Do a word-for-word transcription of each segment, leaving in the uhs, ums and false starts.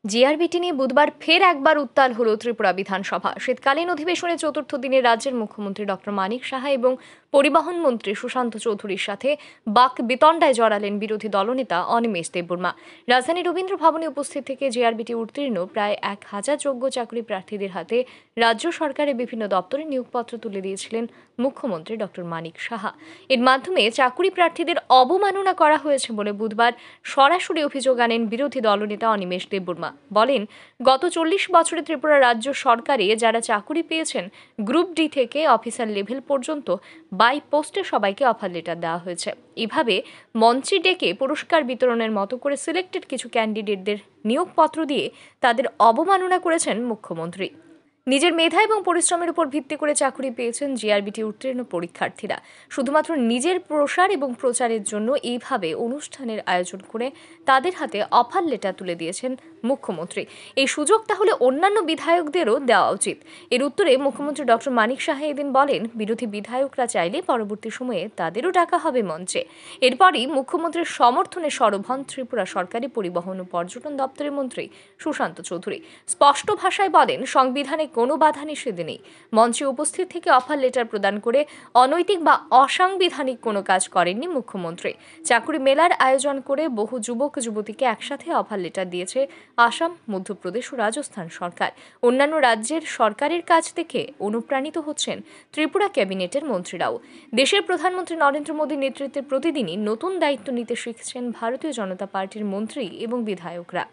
GRBT নিয়ে বুধবার ফের একবার উত্তাল হল ত্রিপুরা বিধানসভা। শীতকালীন অধিবেশনে চতুর্থ দিনে রাজ্যের মুখ্যমন্ত্রী ডক্টর মানিক সাহা এবং পরিবহন মন্ত্রী সুশান্ত চৌধুরীর সাথে বাক বিতণ্ডায় জড়ালেন বিরোধী দলনেতা অনিমেষ দেববর্মা। রাজধানী রবীন্দ্র ভবনে উপস্থিত থেকে জিআরবিটি উত্তীর্ণ প্রায় এক হাজার যোগ্য চাকরি প্রার্থীদের হাতে রাজ্য সরকারের বিভিন্ন দপ্তরে নিয়োগপত্র তুলে দিয়েছিলেন মুখ্যমন্ত্রী ডক্টর মানিক সাহা। এর মাধ্যমে চাকরি প্রার্থীদের অবমাননা করা হয়েছে বলে বুধবার সরাসরি অভিযোগ আনেন বিরোধী দলনেতা অনিমেষ দেববর্মা। বলেন, গত চল্লিশ বছরে ত্রিপুরা রাজ্য সরকারে যারা চাকরি পেয়েছেন গ্রুপ ডি থেকে অফিসার লেভেল পর্যন্ত বাই পোস্টে সবাইকে অফার লেটার দেওয়া হয়েছে। এভাবে মঞ্চে ডেকে পুরস্কার বিতরণের মতো করে সিলেক্টেড কিছু ক্যান্ডিডেটদের নিয়োগপত্র দিয়ে তাদের অবমাননা করেছেন মুখ্যমন্ত্রী। নিজের মেধা এবং পরিশ্রমের উপর ভিত্তি করে চাকরি পেয়েছেন জিআরবিটি উত্তীর্ণ পরীক্ষার্থীরা। শুধুমাত্র নিজের প্রসার এবং প্রচারের জন্য এইভাবে অনুষ্ঠানের আয়োজন করে তাদের হাতে অফার লেটার তুলে দিয়েছেন মুখ্যমন্ত্রী। এই সুযোগ তাহলে অন্যান্য বিধায়কদেরও দেওয়া উচিত। এর উত্তরে মুখ্যমন্ত্রী ডক্টর মানিক সাহা এদিন বলেন, বিরোধী বিধায়করা চাইলে পরবর্তী সময়ে তাদেরও ডাকা হবে মঞ্চে। এরপরই মুখ্যমন্ত্রীর সমর্থনে সরব হন ত্রিপুরা সরকারি পরিবহন ও পর্যটন দপ্তরের মন্ত্রী সুশান্ত চৌধুরী। স্পষ্ট ভাষায় বলেন, সংবিধানে কোনো বাধা নিষেধ নেই। মঞ্চে উপস্থিত থেকে অফার লেটার প্রদান করে অনৈতিক বা অসাংবিধানিক কোনো কাজ করেননি মুখ্যমন্ত্রী। চাকরি মেলার আয়োজন করে বহু যুবক যুবতীকে একসাথে অফার লেটার দিয়েছে আসাম, মধ্যপ্রদেশ ও রাজস্থান সরকার। অন্যান্য রাজ্যের সরকারের কাছ থেকে অনুপ্রাণিত হচ্ছেন ত্রিপুরা ক্যাবিনেটের মন্ত্রীরাও। দেশের প্রধানমন্ত্রী নরেন্দ্র মোদীর নেতৃত্বে প্রতিদিনই নতুন দায়িত্ব নিতে শিখছেন ভারতীয় জনতা পার্টির মন্ত্রী এবং বিধায়করা।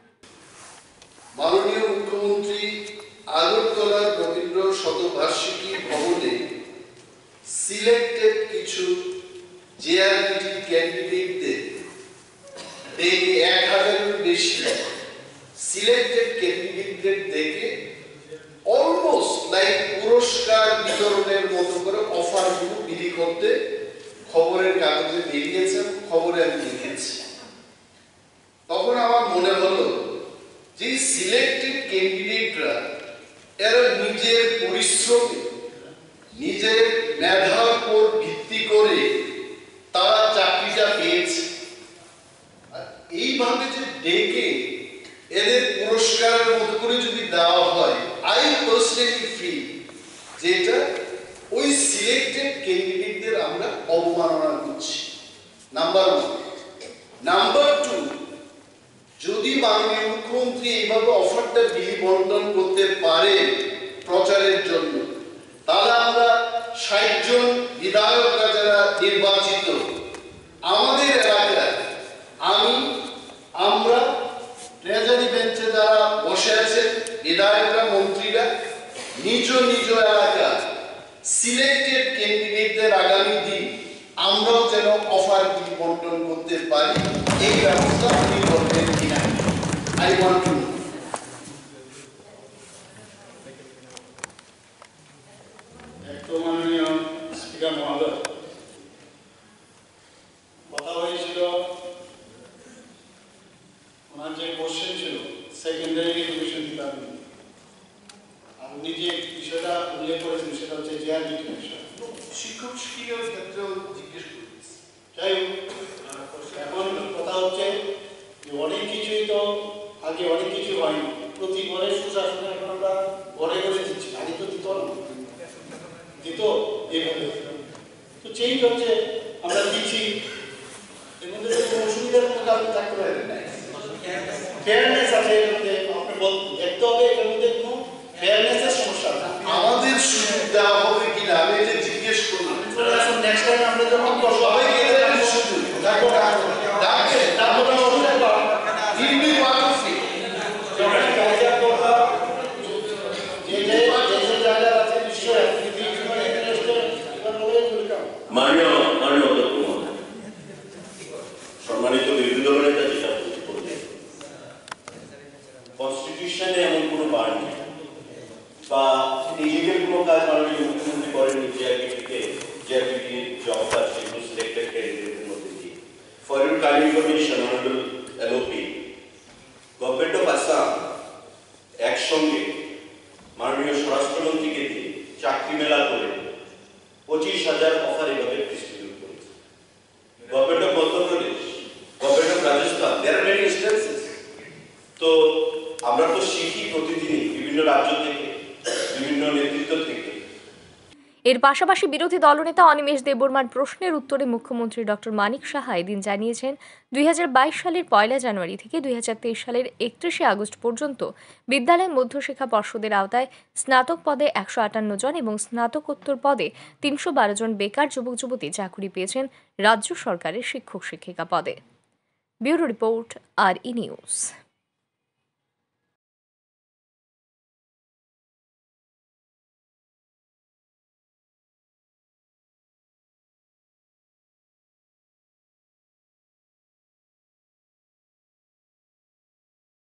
মাননীয় মুখ্যমন্ত্রী আগরতলার রবীন্দ্র শতবার্ষিকী ভবনে সিলেক্টেড কিছু জিআরবিটি ক্যান্ডিডেটদের দেখে এক হাজারের বেশি সিলেক্টেড ক্যান্ডিডেটদের দেখে অলমোস্ট লাইক পুরস্কার বিতরণের মতো করে অফারগুলো বিলি করতে খবরের কাগজে বেরিয়েছে, খবরে আমি দেখেছি। তখন আমার মনে হলো যে সিলেক্টেড ক্যান্ডিডেটরা এরা নিজের পরিশ্রমে নিজের মেধার উপর ভিত্তি করে তারা চাকরিটা পেয়েছে। এইভাবে যে ডেকে এদের পুরস্কারের মতো করে যদি দেওয়া হয়, আই পার্সোনালি ফিল যেটা ওই সিলেক্টেড ক্যান্ডিডেটদের আমরা অবমাননা করছি। Number one. নাম্বার টু, যদি মাননীয় মুখ্যমন্ত্রী এইভাবে অফারটা বিলি বন্টন করতে পারে প্রচারের জন্য, তাহলে আমরা ষাট জন বিধায়করা যারা নির্বাচিত আমাদের এলাকায়, আমি আমরা ট্রেজারি বেঞ্চে যারা বসে আছেন বিধায়করা, মন্ত্রীরা, নিজ নিজ এলাকা সিলেক্টেড ক্যান্ডিডেটদের আগামী দিন আমরাও যেন অফার বিলি বন্টন করতে পারি, এই ব্যবস্থা আপনি করবেন কিনা। আই ওয়ান্ট টু মাননীয় স্পিকার মহোদয়, কথা হয়েছিল ওনার যে কোশ্চেন ছিল সেকেন্ডারি এডুকেশন ডিপার্টমেন্ট, আপনি যে বিষয়টা উল্লেখ করেছেন সেটা হচ্ছে জিআরবিটি বিষয়। শিক্ষক শিক্ষিকার ক্ষেত্রেও জিজ্ঞেস করতেছি। যাই হোক, এখন কথা হচ্ছে যে অনেক কিছুই তো আগে অনেক কিছু হয়নি। প্রতি ঘরে সুশাসনে এখন আমরা ঘরে ঘরে দিচ্ছি, আগে তো দিত না, দিত এইভাবে। তো চেঞ্জ হচ্ছে, আমরা দিচ্ছি, এর মধ্যে কোনো অসুবিধার কোনো কারণ থাকতে পারে না। ফেয়ারনেস আছে এর মধ্যে, আপনি দেখতে হবে এর মধ্যে কোনো ফেয়ারনেসের সমস্যা আছে। আমাদের সুযোগ দেওয়া হবে কিনা আমি এটা জিজ্ঞেস করলাম। এখন নেক্সট টাইম আমরা যখন সবাইকে দেবেন সুযোগ, তারপর ডাকে তারপর ইন্ডি পার্টি যখন কাজা করবা যে যে যে জায়গা আছে বিষয় যদি মানে ইন্টারেস্টে এবার বলে ওয়েলকাম। মাননীয় মাননীয় অধ্যক্ষ মহোদয়, সম্মানিত বিরোধী দলের কাছে কনস্টিটিউশনে এমন কোনো বার নেই বা নিজেদের কোনো কাজ মাননীয় মুখ্যমন্ত্রী করেননি জিআরবিটিকে জিআরবিটি জব কাজ সেগুলো সিলেক্টেড ক্যান্ডিডেটের মধ্যে দিয়ে। For your kind information, honourable LOP, government of Assam একসঙ্গে মাননীয় স্বরাষ্ট্রমন্ত্রীকে দিয়ে চাকরি মেলা করে পঁচিশ হাজার অফার এভাবে ডিস্ট্রিবিউট করেছে। Government of Madhya Pradesh, government of Rajasthan, there are many instances. তো আমরা তো শিখি প্রতিদিনই বিভিন্ন রাজ্য থেকে, বিভিন্ন নেতৃত্ব থেকে। এর পাশাপাশি বিরোধী দলনেতা অনিমেষ দেববর্মার প্রশ্নের উত্তরে মুখ্যমন্ত্রী ডক্টর মানিক সাহা এদিন জানিয়েছেন, দুই হাজার বাইশ সালের পয়লা জানুয়ারি থেকে দুই হাজার তেইশ সালের একত্রিশে আগস্ট পর্যন্ত বিদ্যালয় মধ্যশিক্ষা পর্ষদের আওতায় স্নাতক পদে একশো আটান্ন জন এবং স্নাতকোত্তর পদে তিনশো বারো জন বেকার যুবক যুবতী চাকুরি পেয়েছেন রাজ্য সরকারের শিক্ষক শিক্ষিকা পদে। Bureau report, R E news.